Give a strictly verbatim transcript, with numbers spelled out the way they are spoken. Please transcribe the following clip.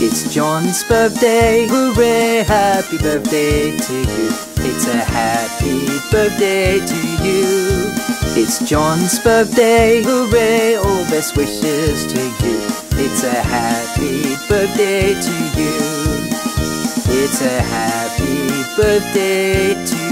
It's John's birthday, hooray, happy birthday to you. It's a happy birthday to you. It's John's birthday, hooray, all best wishes to you. It's a happy birthday to you. It's a happy birthday to you.